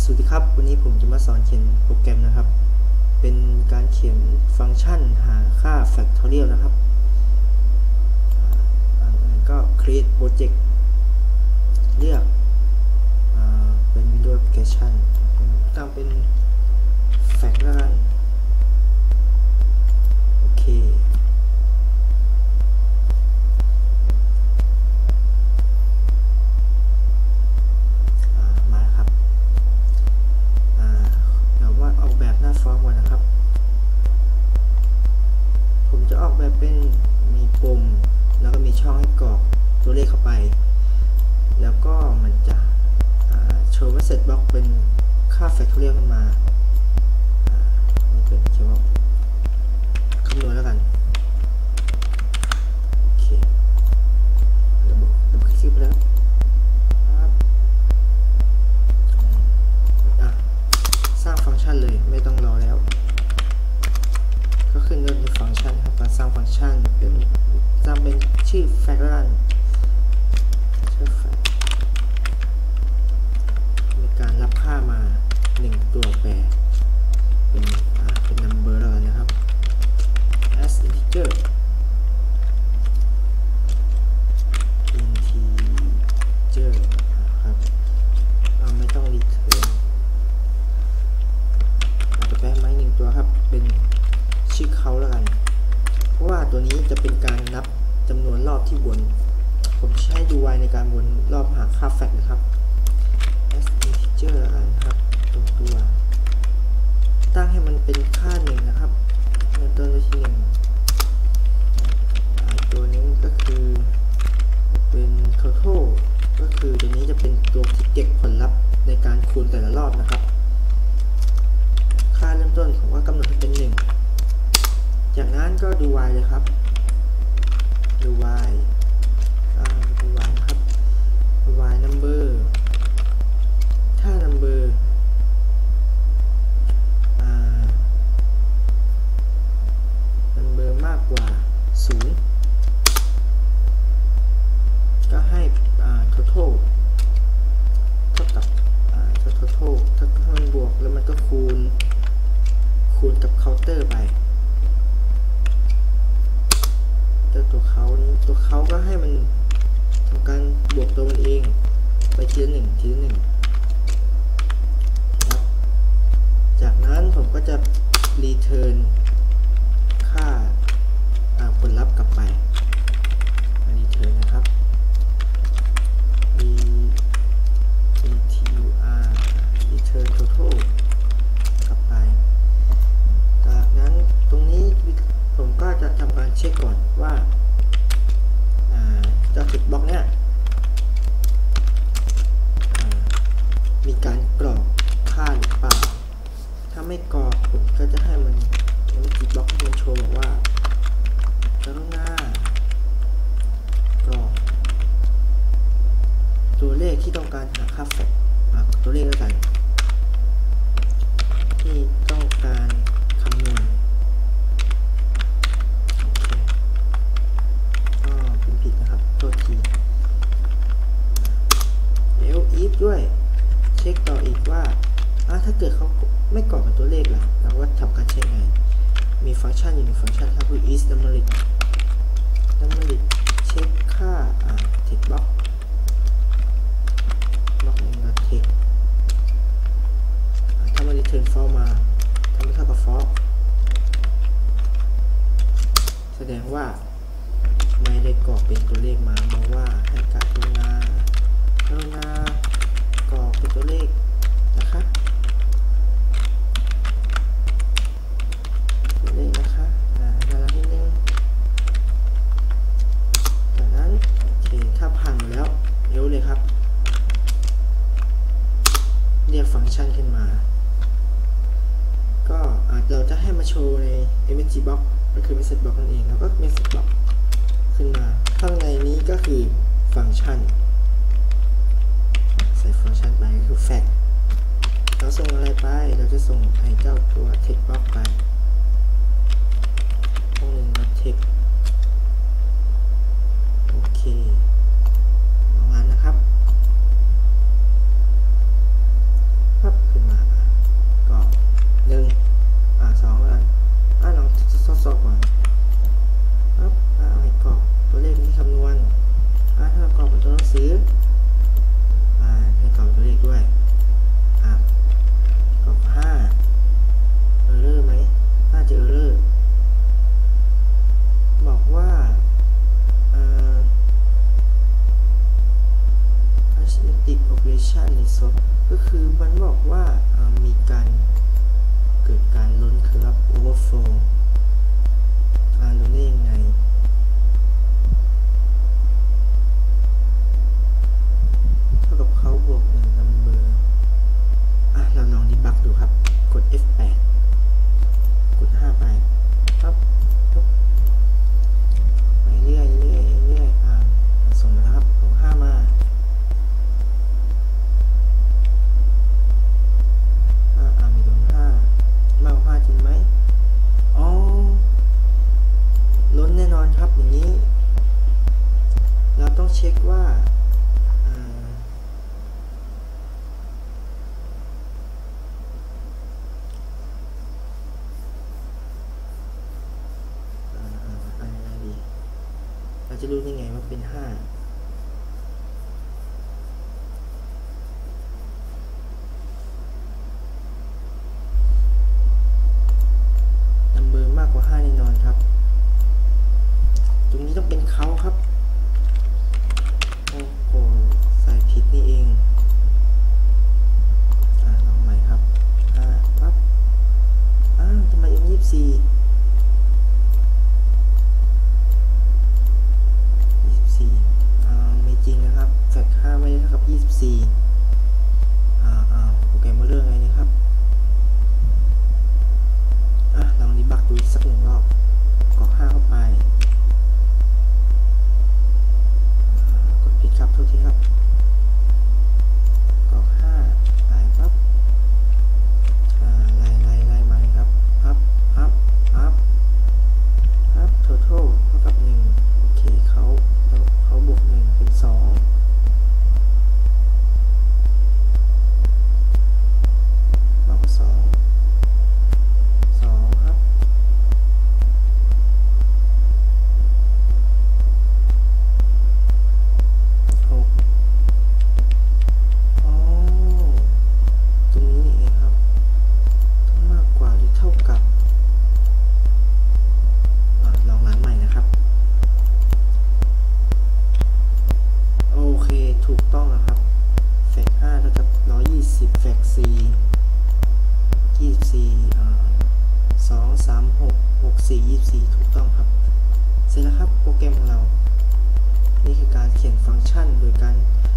สวัสดีครับวันนี้ผมจะมาสอนเขียนโปรแกรมนะครับเป็นการเขียนฟังก์ชันหาค่า factorial นะครับก็ create project เลือกเป็น Windows Application ผมตั้งเป็น fact แล้วกันโอเคฟอร์มก่อนนะครับผมจะออกแบบเป็นมีปุ่มแล้วก็มีช่องให้กรอกตัวเลขเข้าไปแล้วก็มันจะโชว์ว่าเซตบล็อกเป็นค่า factorial ขึ้นมานี่เป็นเขียนว่าคำนวณแล้วกันโอเคระบบคลิกไปแล้วสร้างฟังก์ชันเลยไม่ต้องรอแล้วก็ขึ้นด้วยฟังก์ชันครับการสร้างฟังก์ชันเป็นสร้างเป็นชื่อ fact แล้วกันชื่อ fact มีการรับค่ามา1ตัวแปรเป็น number แล้วกันนะครับ as integerครับไม่ต้อง returnตัวครับเป็นชื่อเขาแล้วกันเพราะว่าตัวนี้จะเป็นการนับจำนวนรอบที่วนผมใช้ดูไวในการวนรอบหาค่าแฟกต์นะครับ as integer แล้วกันครับตัวตั้งให้มันเป็นค่า1นะครับเริ่มต้นด้วยที่1ตัวนี้ก็คือเป็น total ก็คือตัวนี้จะเป็นตัวที่เก็บผลลัพธ์ในการคูณแต่ละรอบนะครับค่าเริ่มต้นผมก็กำหนดให้เป็น1จากนั้นก็ดู y เลยครับดู y นะครับดู y number ถ้า number มากกว่า0ก็ให้total เท่ากับtotal ถ้ามันบวกแล้วมันก็คูณกับเคาน์เตอร์ไปตัวเขาก็ให้มันทำการบวกตัวมันเองไปทีละ1ครับจากนั้นผมก็จะ return ค่าผลลัพธ์กลับไป return นะครับ return total กลับไปจากนั้นตรงนี้ผมก็จะทำการเช็คก่อนว่าเจ้าติดบล็อกเนี้ยมีการกรอกค่าหรือเปล่าถ้าไม่กรอกผมก็จะให้มันติดบล็อกให้มันโชว์บอกว่ากรุณากรอกตัวเลขที่ต้องการหาค่าแฟกต์ตัวเลขแล้วกันที่ต้องการคำนวณก็เป็นผิดนะครับโทษทีif ด้วยเช็คต่ออีกว่าถ้าเกิดเขาไม่กรอกเป็นตัวเลขล่ะเราก็ทำการเช็คไงมีฟังก์ชันอยู่ในฟังก์ชันครับคือ is numeric เช็คค่าtext box text ถ้ามัน return false มาถ้าไม่เท่ากับ false แสดงว่าไม่ได้กรอกเป็นตัวเลขมาบอกว่าให้กรุณากรอกเป็นตัวเลขนะคะตัวเลขนะคะน่ารักนิดนึงจากนั้นโอเคถ้าผ่านแล้วเร็วเลยครับเรียกฟังก์ชันขึ้นมาก็เราจะให้มาโชว์ใน msg box ก็คือ message box นั่นเองแล้วก็ message box ขึ้นมาข้างในนี้ก็คือฟังก์ชันใส่ฟังก์ชันไปก็คือ fact เราส่งอะไรไปเราจะส่งให้เจ้าตัว text box ไปตรงนึง text โอเคประมาณนะครับขึ้นจะรู้ได้ไงว่าเป็น5นัมเบอร์มากกว่า5แน่นอนครับตรงนี้ต้องเป็นเขาครับโอ้โหใส่ผิดนี่เองลองใหม่ครับปั๊บทำไมยัง24ไม่จริงนะครับแฟกต์5ไม่ได้เท่ากับ24โปรแกรมมาเรื่องไงนี่ครับลองดีบักดูอีกสัก1 รอบกรอก5เข้าไปกดผิดครับโทษทีครับกรอก5ไปปั๊บไล่มาเลยครับพับtotal เท่ากับ1โอเคเขาบวก1เป็น2มากกว่า2ครับ6ตรงนี้นี่เองครับต้องมากกว่าหรือเท่ากับลองรันใหม่นะครับโอเคถูกต้องนะครับแฟกต์5เท่ากับ120แฟกต์4 24 2 3 6 6 4 24ถูกต้องครับเสร็จแล้วครับโปรแกรมของเรานี่คือการเขียนฟังก์ชันโดยการ